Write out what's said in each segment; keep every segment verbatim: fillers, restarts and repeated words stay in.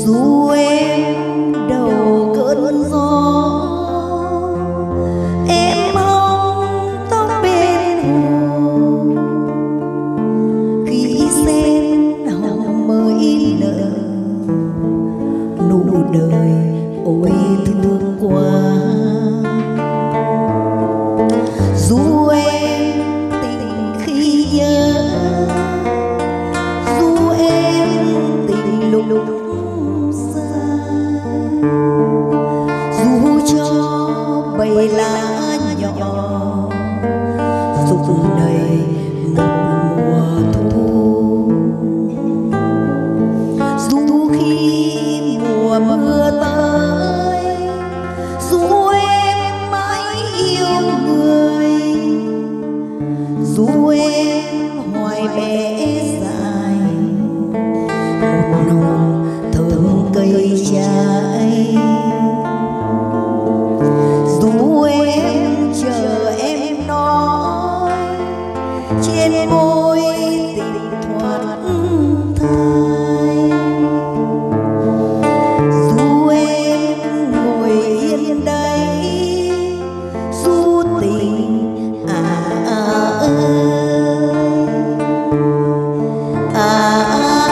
Dù em đầu cơn gió, em hóng tóc bên hồ. Khi sen hồng mới nở, nụ đời ôi thương quá. Dù em tình khi nhớ, dù em tình lúc lúc xa, dù cho bầy lá nhỏ rụng đầy một mùa thu. Dù khi mùa mưa tới, dù em mãi yêu người, dù em hoài bé dài một nồng thơm cây trái. Dù em chờ em nói trên môi tình thoát thai, dù em ngồi yên đây dù tình à à ơi à,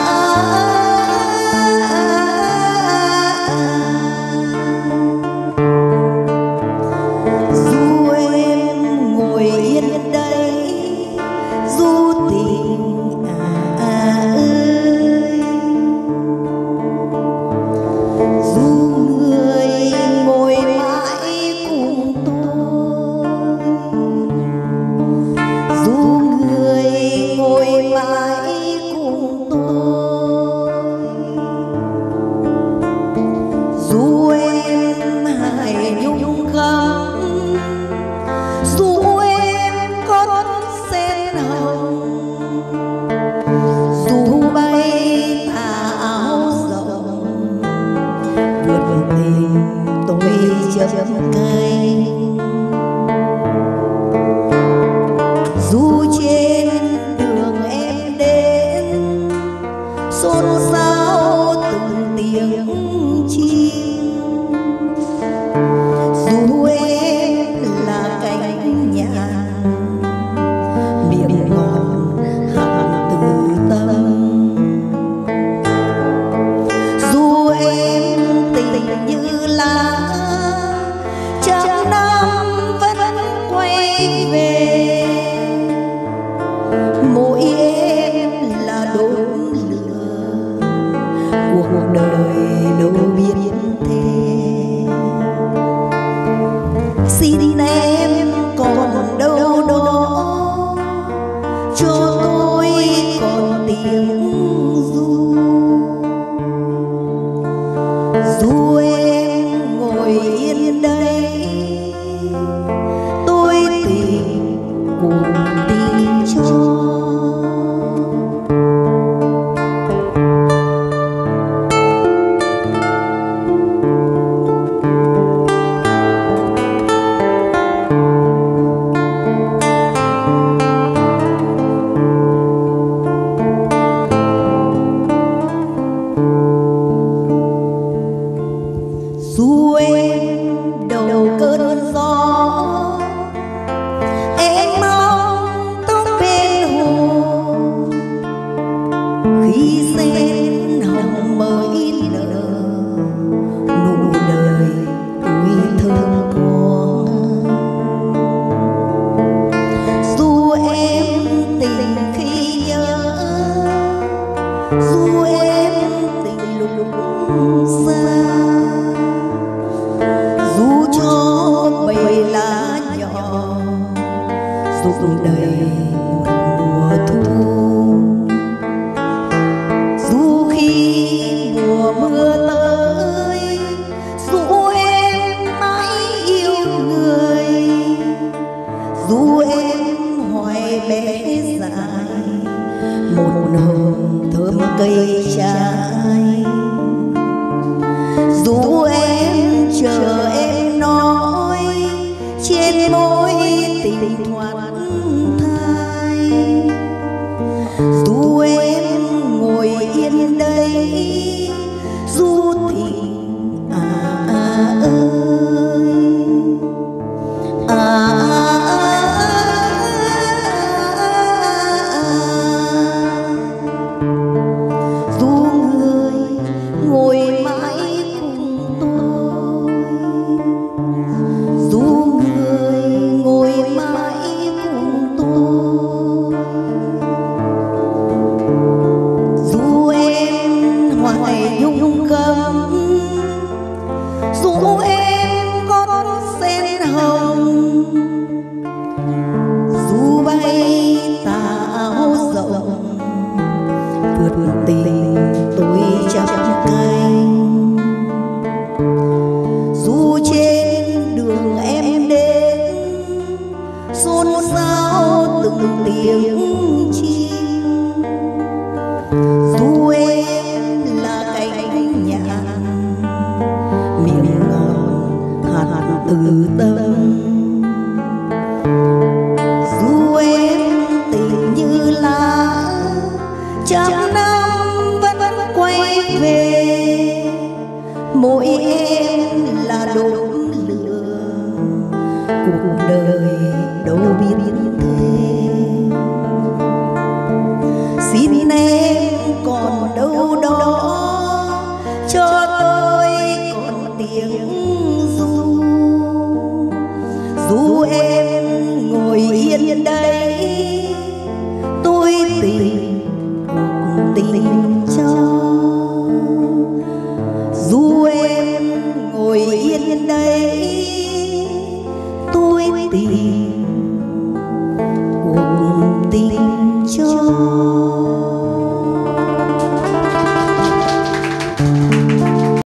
dù em ngồi yên đây dù tình à à ơi, dù người ngồi mãi cùng tôi, dù người ngồi mãi cùng tôi, dù em hài nhung gấm, dù em có sen hồng, dù bay tà áo rộng vượt tình tôi chấm cay. Dù trên đường em đến xôn xao từng tiếng chim, dù em là cánh nhàn miệng ngọt hẳn từ tâm, dù em tình như lá trăm năm vẫn quay về, mỗi em là đốm lửa cuộc đời đâu biết thế. Xin em còn đâu đó cho tôi còn tiếng ru, dù em ngồi yên đây tôi tìm cùng tin cho. Dù em đầu cơn gió, em mong tóc bên hồ. Khi sen hồng mới nở, nụ đời tôi thơm quá. Dù em tình khi nhớ, dù em tình lúc lúc xa, dù cho bầy lá nhỏ rụng đầy một mùa thu, dù khi mùa mưa tới, dù em mãi yêu người, dù em hoài bé dài một nồng thơm cây trái, dù em chờ em nói trên môi tình thoát thai, dù em ngồi yên đây du tình à, à ơi à, à, du người ngồi mãi cùng tôi, du người ngồi mãi cùng tôi, du em hoài nhung cầm, du em gót sen hồng, du bay tảo rộng vượt tình tôi chắp cánh, du trên đường em đến xôn xao từng tiếng chim, du em là cánh nhạc miệng ngọt hạt từ tâm, du em tình như lá trăm năm vẫn quay về, mỗi em là đốm lửa cuộc đời đâu biết thế, xin em còn đâu đó cho tôi còn tiếng du, du em ngồi yên đây tôi tìm cuộc tình cho, du em ngồi yên đây tôi tìm